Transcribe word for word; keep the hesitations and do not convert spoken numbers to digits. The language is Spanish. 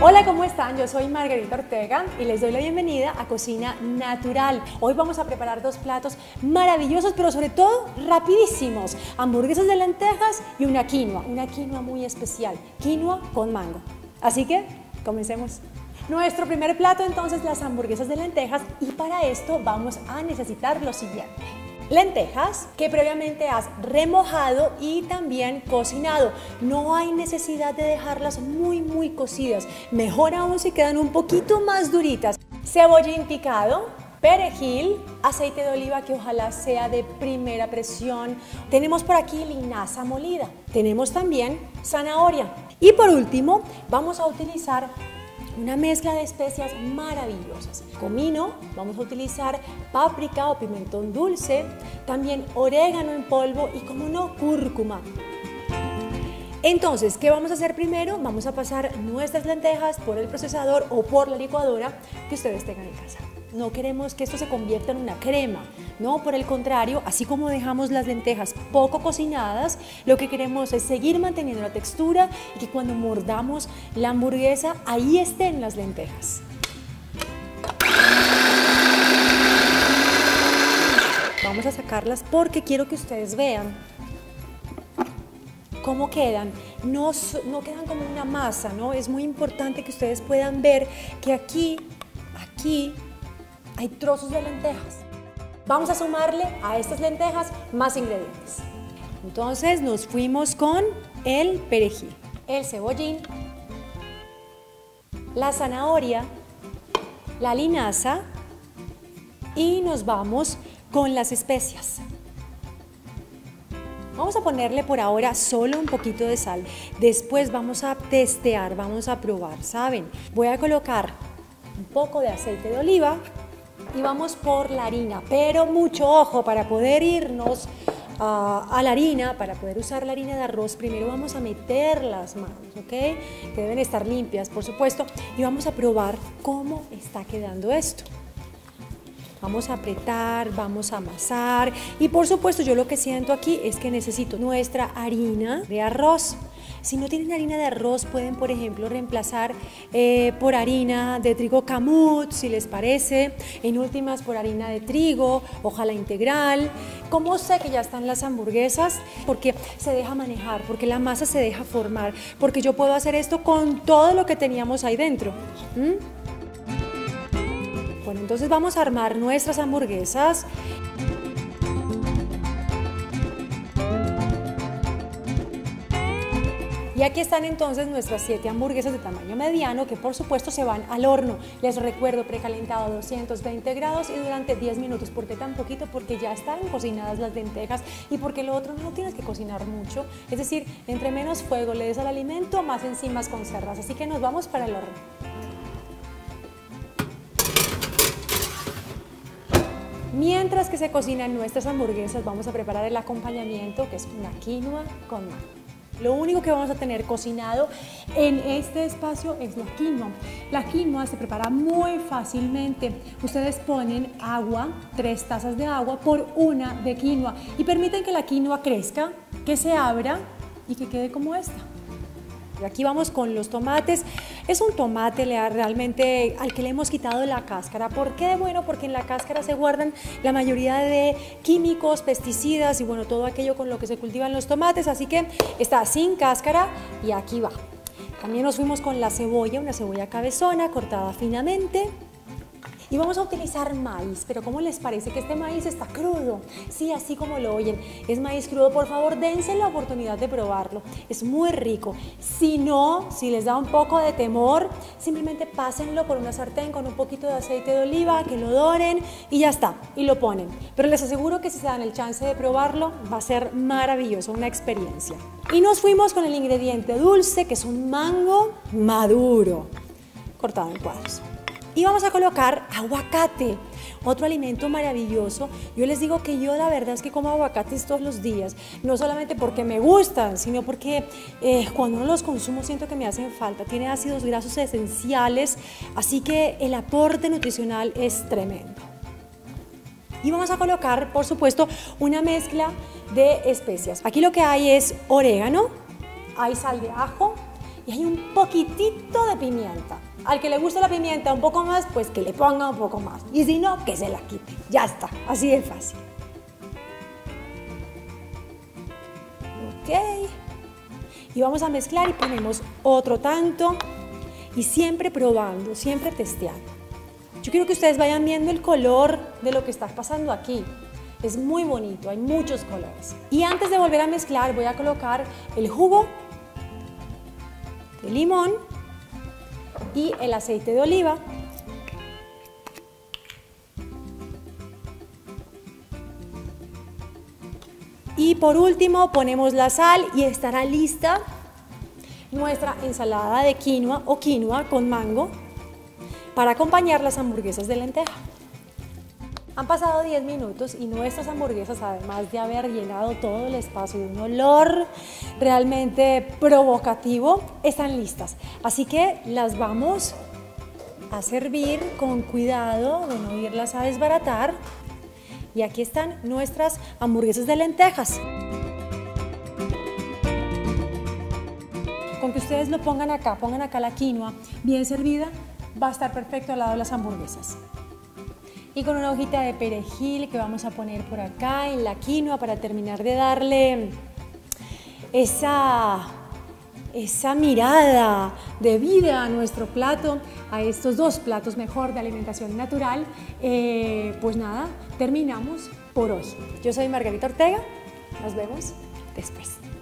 Hola, ¿cómo están? Yo soy Margarita Ortega y les doy la bienvenida a Cocina Natural. Hoy vamos a preparar dos platos maravillosos, pero sobre todo rapidísimos. Hamburguesas de lentejas y una quinoa, una quinoa muy especial, quinoa con mango. Así que, comencemos. Nuestro primer plato entonces, las hamburguesas de lentejas, y para esto vamos a necesitar lo siguiente. Lentejas que previamente has remojado y también cocinado. No hay necesidad de dejarlas muy muy cocidas, mejor aún si quedan un poquito más duritas. Cebollín picado, perejil, aceite de oliva que ojalá sea de primera presión. Tenemos por aquí linaza molida, tenemos también zanahoria y por último vamos a utilizar una mezcla de especias maravillosas. Comino, vamos a utilizar páprica o pimentón dulce, también orégano en polvo y, como no, cúrcuma. Entonces, ¿qué vamos a hacer primero? Vamos a pasar nuestras lentejas por el procesador o por la licuadora que ustedes tengan en casa. No queremos que esto se convierta en una crema, no, por el contrario, así como dejamos las lentejas poco cocinadas, lo que queremos es seguir manteniendo la textura y que cuando mordamos la hamburguesa, ahí estén las lentejas. Vamos a sacarlas porque quiero que ustedes vean cómo quedan. No, no quedan como una masa, ¿no? Es muy importante que ustedes puedan ver que aquí, aquí, hay trozos de lentejas. Vamos a sumarle a estas lentejas más ingredientes. Entonces nos fuimos con el perejil, el cebollín, la zanahoria, la linaza y nos vamos con las especias. Vamos a ponerle por ahora solo un poquito de sal. Después vamos a testear, vamos a probar, ¿saben? Voy a colocar un poco de aceite de oliva y vamos por la harina, pero mucho ojo para poder irnos uh, a la harina, para poder usar la harina de arroz. Primero vamos a meter las manos, ¿ok? Que deben estar limpias, por supuesto, y vamos a probar cómo está quedando esto. Vamos a apretar, vamos a amasar y por supuesto yo lo que siento aquí es que necesito nuestra harina de arroz. Si no tienen harina de arroz, pueden, por ejemplo, reemplazar eh, por harina de trigo camut, si les parece. En últimas, por harina de trigo, ojalá integral. ¿Cómo sé que ya están las hamburguesas? Porque se deja manejar, porque la masa se deja formar, porque yo puedo hacer esto con todo lo que teníamos ahí dentro. ¿Mm? Bueno, entonces vamos a armar nuestras hamburguesas. Y aquí están entonces nuestras siete hamburguesas de tamaño mediano que por supuesto se van al horno. Les recuerdo, precalentado a doscientos veinte grados y durante diez minutos. ¿Por qué tan poquito? Porque ya están cocinadas las lentejas y porque lo otro no tienes que cocinar mucho. Es decir, entre menos fuego le des al alimento, más enzimas conservas. Así que nos vamos para el horno. Mientras que se cocinan nuestras hamburguesas, vamos a preparar el acompañamiento, que es una quinoa con mango. Lo único que vamos a tener cocinado en este espacio es la quinoa. La quinoa se prepara muy fácilmente. Ustedes ponen agua, tres tazas de agua por una de quinoa y permiten que la quinoa crezca, que se abra y que quede como esta. Y aquí vamos con los tomates. Es un tomate realmente al que le hemos quitado la cáscara. ¿Por qué? Bueno, porque en la cáscara se guardan la mayoría de químicos, pesticidas y bueno, todo aquello con lo que se cultivan los tomates. Así que está sin cáscara y aquí va. También nos fuimos con la cebolla, una cebolla cabezona cortada finamente. Y vamos a utilizar maíz, pero ¿cómo les parece que este maíz está crudo? Sí, así como lo oyen, es maíz crudo. Por favor, dense la oportunidad de probarlo, es muy rico. Si no, si les da un poco de temor, simplemente pásenlo por una sartén con un poquito de aceite de oliva, que lo doren y ya está, y lo ponen. Pero les aseguro que si se dan el chance de probarlo, va a ser maravilloso, una experiencia. Y nos fuimos con el ingrediente dulce, que es un mango maduro, cortado en cuadros. Y vamos a colocar aguacate, otro alimento maravilloso. Yo les digo que yo la verdad es que como aguacates todos los días, no solamente porque me gustan, sino porque eh, cuando no los consumo siento que me hacen falta. Tiene ácidos grasos esenciales, así que el aporte nutricional es tremendo. Y vamos a colocar, por supuesto, una mezcla de especias. Aquí lo que hay es orégano, hay sal de ajo, y hay un poquitito de pimienta. Al que le gusta la pimienta un poco más, pues que le ponga un poco más. Y si no, que se la quite. Ya está, así de fácil. Ok. Y vamos a mezclar y ponemos otro tanto. Y siempre probando, siempre testeando. Yo quiero que ustedes vayan viendo el color de lo que está pasando aquí. Es muy bonito, hay muchos colores. Y antes de volver a mezclar, voy a colocar el jugo de limón y el aceite de oliva. Y por último ponemos la sal y estará lista nuestra ensalada de quinoa o quinoa con mango para acompañar las hamburguesas de lenteja. Han pasado diez minutos y nuestras hamburguesas, además de haber llenado todo el espacio de un olor realmente provocativo, están listas. Así que las vamos a servir con cuidado de no irlas a desbaratar. Y aquí están nuestras hamburguesas de lentejas. Con que ustedes lo pongan acá, pongan acá la quinoa bien servida, va a estar perfecto al lado de las hamburguesas. Y con una hojita de perejil que vamos a poner por acá en la quinoa para terminar de darle esa, esa mirada de vida a nuestro plato, a estos dos platos mejor de alimentación natural. Eh, pues nada, terminamos por hoy. Yo soy Margarita Ortega, nos vemos después.